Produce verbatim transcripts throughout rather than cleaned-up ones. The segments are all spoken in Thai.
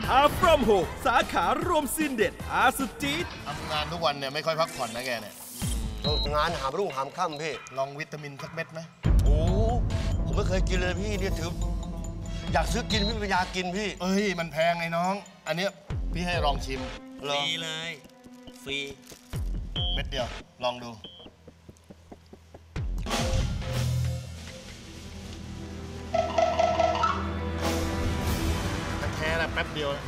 อาฟรอมโฮสาขารวมซินเด็ดอาสุดจี๊ดทำงานทุกวันเนี่ยไม่ค่อยพักผ่อนนะแกเนี่ยงานหามรุ่งหามค่ำพี่ลองวิตามินสักเม็ดไหมโอ้ผมไม่เคยกินเลยพี่เนี่ยถืออยากซื้อกินพี่ปัญญากินพี่เอ้ยมันแพงไงน้องอันเนี้ยพี่ให้ลองชิมฟรีเลยฟรีเม็ดเดียวลองดูแค่แป๊บเดียว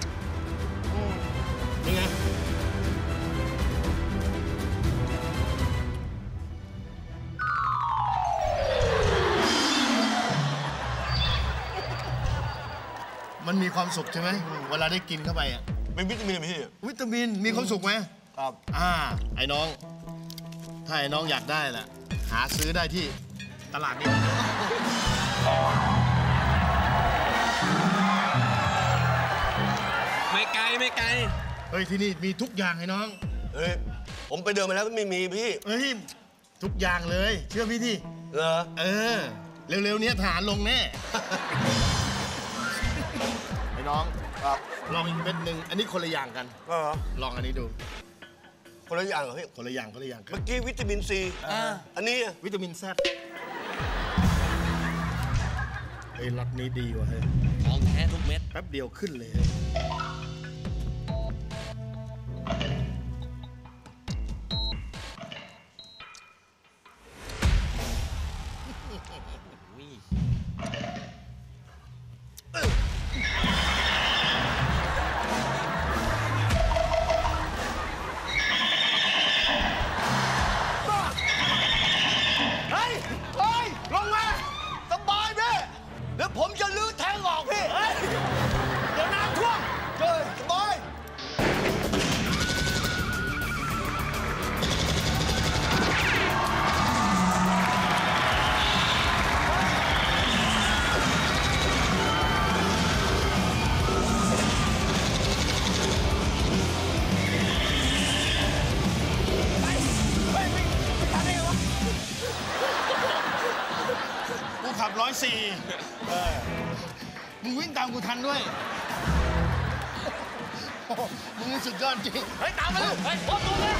นี่ไงมันมีความสุขใช่ไหมเวลาได้กินเข้าไปอ่ะเป็นวิตามินพี่วิตามินมีความสุขไหมครับอ่าไอ้น้องถ้าไอ้น้องอยากได้แหละหาซื้อได้ที่ตลาดนี้ไม่ไกลไม่ไกลเฮ้ยที่นี่มีทุกอย่างไอ้น้องเฮ้ยผมไปเดินมาแล้วไม่มีพี่เฮ้ยทุกอย่างเลยเชื่อพี่ที่เหรอเออเร็วๆเนี้ยฐานลงแน่ไอ้น้องครับลองเป็นหนึ่งอันนี้คนละอย่างกันก็ลองอันนี้ดูคนละอย่างเหรอพี่คนละอย่างคนละอย่างเมื่อกี้วิตามินซีอันนี้วิตามินแซดเฮ้ยล็อตนี้ดีว่ะเฮ้ยของแท้ทุกเม็ดแป๊บเดียวขึ้นเลยเดี๋ยวผมจะลื้อแทงออกพี่เดี๋ยวน้ำท่วมเฮ้ยสบายกูขับร้อยสี่มึงวิ่งตามกูทันด้วยมึงสุดยอดจริงเฮ้ยตามมาเลยเฮ้ยพบตัวเลย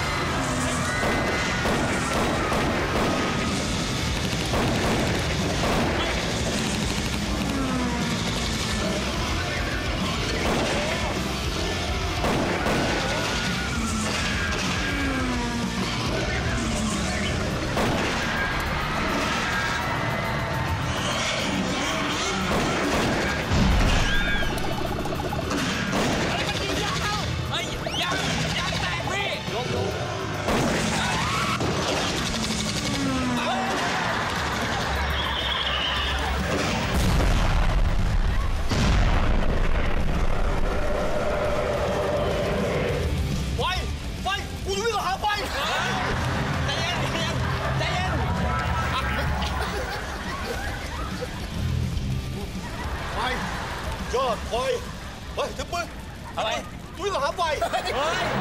ยอดคอยเฮ้ยถึงปืนอะไรวิ่งหาไฟเฮ้ย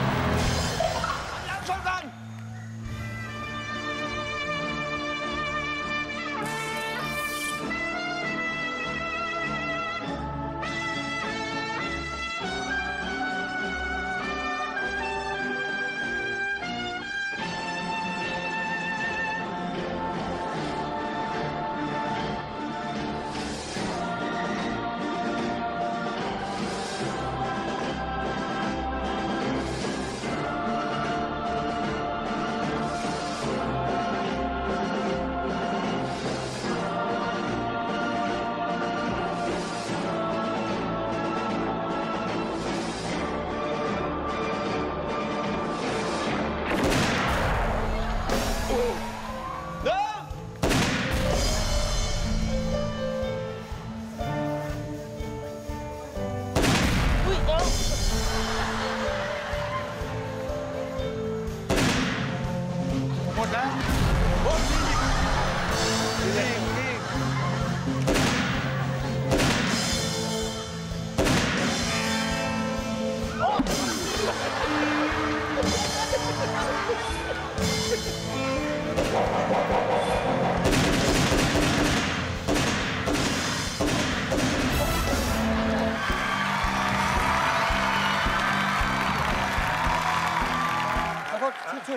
ยังชนกัน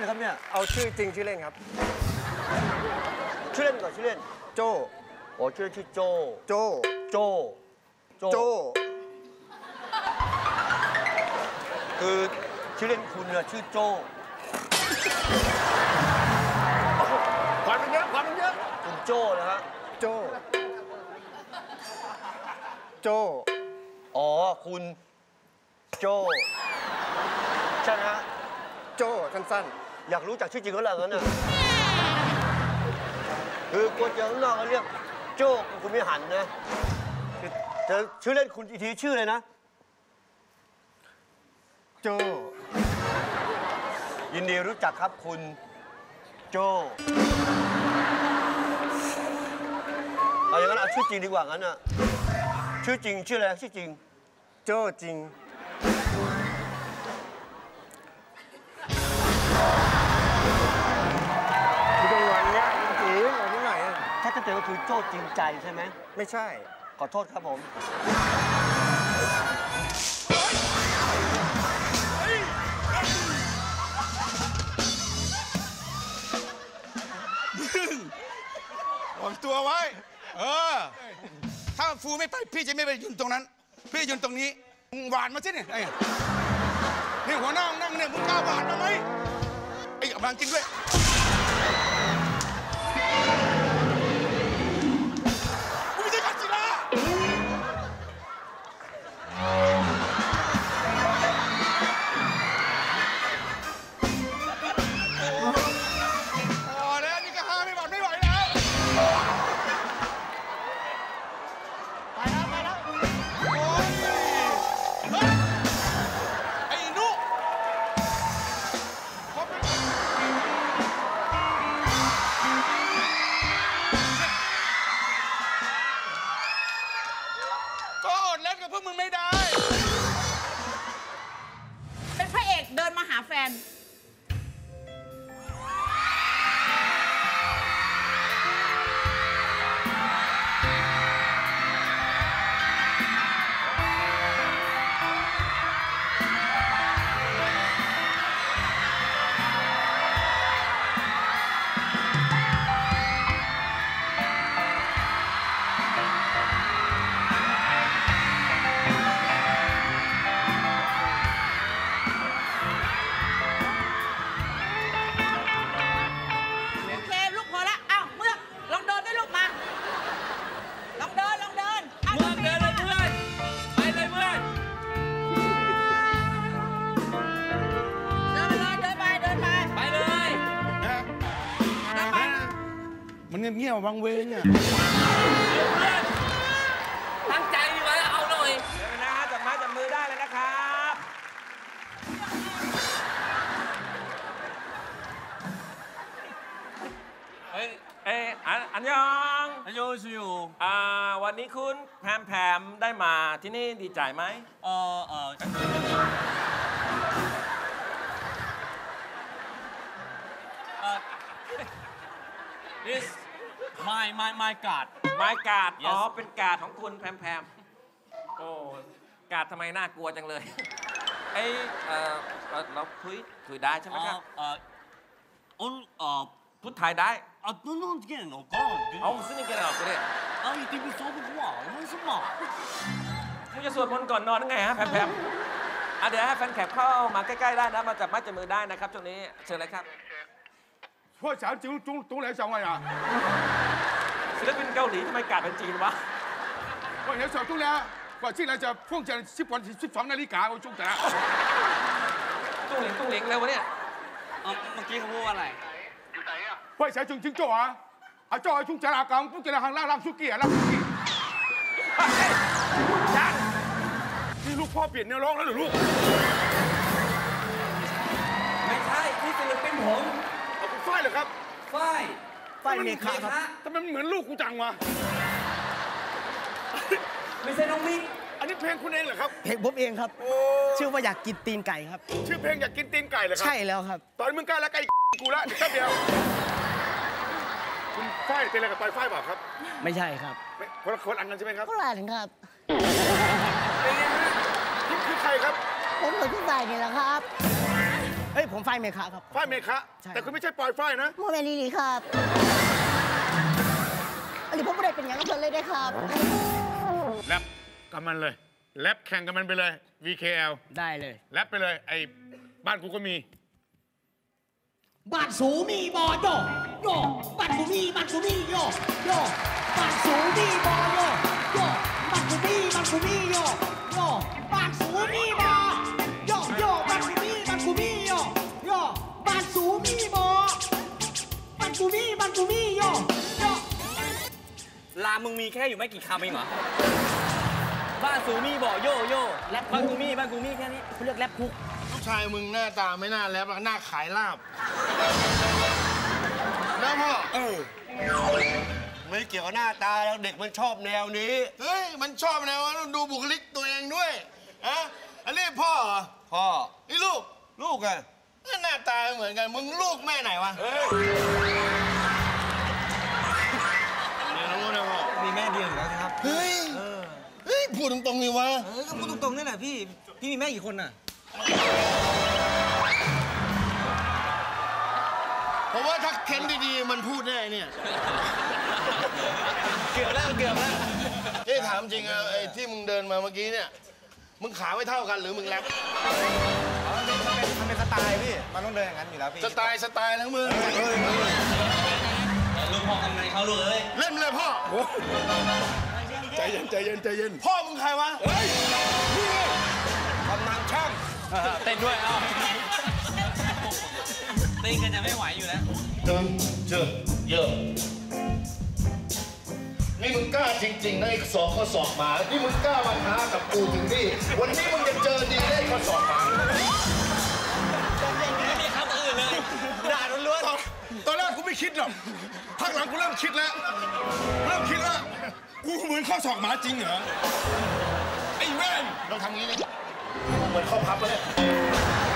เลยครับเนี่ยเอาชื่อจริงชื่อเล่นครับชื่อเล่นก่อนชื่อเล่นโจโอ้ชื่อเล่นชื่อโจโจโจโจคือชื่อเล่นคุณเนี่ยชื่อโจควันมันเยอะควันมันเยอะคุณโจนะฮะโจ โจอ๋อคุณโจใช่ไหมฮะโจสั้นอยากรู้จักชื่อจริงเขาแล้วงั้นน่ะคือกลัวเจอข้างนอกเขาเรียกโจ้คุณไม่หันนะแต่ชื่อเล่นคุณอีกทีชื่อเลยนะๆ โจยินดีรู้จักครับคุณโจ้เอาอย่างนั้นเอาชื่อจริงดีกว่างั้นน่ะชื่อจริงชื่ออะไรชื่อจริงโจจริง คือตรงวันเนี้ยจริงๆเอาที่ไหนอะถ้าตั้งใจก็คือโจ้จริงใจใช่ไหมไม่ใช่ขอโทษครับผมผมตัวไว้ เออ ถ้าฟูไม่ไปพี่จะไม่ไปยืนตรงนั้น พี่ยืนตรงนี้มึงหวานมาสิเนี่ยไอ้นี่หัวหน้านั่งเนี่ยมึงกล้าหวานมาไหมไอ้กับมันจริงด้วยกูไม่ใช่กัสซิล่าอ๋อแล้วนี่ก็ห้าไม่หวานไม่ไหวแล้ว ไปแล้วไปแล้วโอ้ยเฮ้ยไอ้นุครบก็อดเล่นกับพวกมึงไม่ได้เป็นพระเอกเดินมาหาแฟน โอเค ลูกพอละอ้าวเมื่อกลองเดินด้วยลูกมา ลองเดิน ลองเดินอ้าวเมื่อเดินเลยเพื่อน ไปเลยเพื่อนเดินไปเลยเดินไปเดินไปไปเลยนะเดินไปมันเงียบๆวังเวงเนี่ยเพื่อน ตั้งใจดีไว้เอาหน่อยเดี๋ยวนะฮะจับไม้จับมือได้เลยนะครับเฮ้ยเอยอันอันยองอายุชิวอ่าวันนี้คุณแพมแพมได้มาที่นี่ดีใจไหมเออเออ this my my my god ไม้กาด Yes อ๋อ เป็นกาดของคุณแพมแพมโอ้กาดทำไมน่ากลัวจังเลย เอ้ยเอ่อเอ่อเราคุยคุยได้ใช่ไหมครับเออโอนเออพูดไทยได้อ่ะนู่นนู่นเกี่ยนก็เอาซึ่งนี่กันเหรอคุณเนี่ย啊，一定比说不话，为什么？ คุณจะสวดมนต์ก่อนนอนยังไงฮะแพมแพมอ่ะเดี๋ยวให้แฟนแคปเข้ามาใกล้ๆได้นะ มาจับไม้จับมือได้นะครับช่วงนี้ เชิญเลยครับพวกฉันจงจงจงไหนสองวันอ่ะศิลปินเกาหลีทำไมกาดเป็นจีนวะพวกเดี๋ยวสองตุ้งแล้วกว่าที่เราจะพ่วงจะสิบวันสิบสองนาฬิกา我中奖ตุ้งหลิงตุ้งหลิงเร็ววะเนี่ย啊，เมื่อกี้เขาพูดว่าอะไรพวกฉันจงจริงจ่ออ่ะอ่ะจ่อ中奖อากังพวกจะหางล่างล่างสุกี้อ่ะล่างสุกี้จันนี่ลูกพ่อเปลี่ยนเนื้อร้องแล้วหรือลูกไม่ใช่ที่ศิลปินผมเอาเป็นฝ้ายเหรอครับฝ้ายไฟเมฆะครับทำไมมันเหมือนลูกกูจังวะไม่ใช่น้องมิกอันนี้เพลงคุณเองเหรอครับเพลงผมเองครับ ชื่อว่าอยากกินตีนไก่ครับชื่อเพลงอยากกินตีนไก่เหรอครัใช่แล้วครับตอนมึงกล้าแล้วไก่กูละแค่เดียวคุณฝ้ายเป็นอะไรกับปลายฝ้ายเปล่าครับไม่ใช่ครับไม่คนละคนอันกันใช่ไหมครับก็ร้านครับนี่คือใครครับผมกับพี่ใส่นี่แหละครับเฮ้ยผมฝ้ายเมฆะครับฝ้ายเมฆะใช่แต่คุณไม่ใช่ปล่อยฝ้ายนะโมเมนต์นี้ครับอันนี้ผมไม่ได้เป็นอย่างกับเพื่อนเลยได้ครับแรปกับมันเลย แรปแข่งกับมันไปเลย วี เค แอลได้เลยแรปไปเลย ไอ้บ้านกูก็มีบ้านสูมีบอโยโยบ้านสูมีบ้านสูมีโยโยบ้านสูมีบอโยโยบ้านสูมีบ้านสูมีโยโยบ้านสูมีบอโยโยบ้านสูมีบ้านสูมีโยโยบ้านสูมีบอบ้านสูมีบ้านสูมีโยโยลามมึงมีแค่อยู่ไม่กี่คำเองเหรอ บ้านสูมี่บอกโยโย่แรปบ้านกูมี่บ้านกูมี่แค่นี้เขาเรียกแรปคุกลูกชายมึงหน้าตาไม่น่าแรปหน้าขายลาบนะพ่อเออไม่เกี่ยวกับหน้าตาแล้วเด็กมันชอบแนวนี้เฮ้ย มันชอบแนวนั้นดูบุคลิกตัวเองด้วยอะอันนี้พ่อเหรอพ่อนี่ลูกลูกอะหน้าตาเหมือนกัน มึงลูกแม่ไหนวะไม่รู้นะพ่อมีแม่เดียวอยู่แล้วสิครับเฮ้ย เฮ้ย พูดตรงๆนี่วะเออ ก็พูดตรงๆนี่แหละพี่ พี่มีแม่กี่คนน่ะเพราะว่าถ้าเค้นดีๆ มันพูดได้เนี่ยเกือบแล้วเกือบแล้วเฮ้ยถามจริงอะไอ้ที่มึงเดินมาเมื่อกี้เนี่ย มึงขาไม่เท่ากันหรือมึงแรปมันเป็นสไตล์พี่ มันต้องเดินอย่างนั้นอยู่แล้วพี่สไตล์สไตล์ทั้งมึงลูกพ่อกำนันเขาลูกเอ้ยเล่นเลยพ่อใจเย็นใจเย็นใจเย็นพ่อมึงใครวะกำนันช่างเต้นด้วยเอ้าเต้นกันจะไม่ไหวอยู่แล้วเจอเจอเยอะ นี่มึงกล้าจริงๆนะไอ้สองข้อสอบหมา นี่มึงกล้ามาท้ากับกูถึงนี่ วันนี้มึงจะเจอดีได้ข้อสอบหมาไม่มีคำอื่นเลยด่าล้วนตอนแรกกูไม่คิดหรอกพักหลังกูเริ่มคิดแล้ว เริ่มคิดแล้ว กูเหมือนข้อศอกหมาจริงเหรอ ไอ้แว่นเราทำงี้นี่เหมือนข้อพับเลยๆ